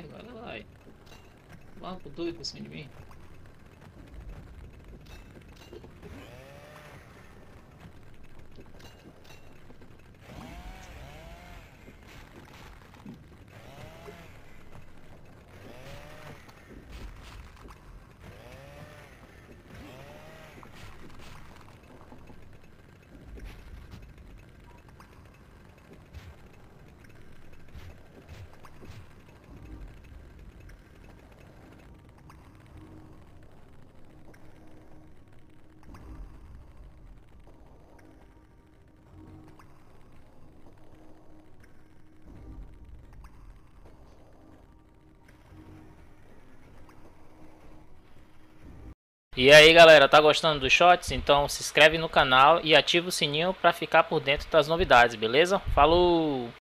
Agora vai. Vamos com tudo por cima de mim. E aí galera, tá gostando dos shots? Então se inscreve no canal e ativa o sininho para ficar por dentro das novidades, beleza? Falou!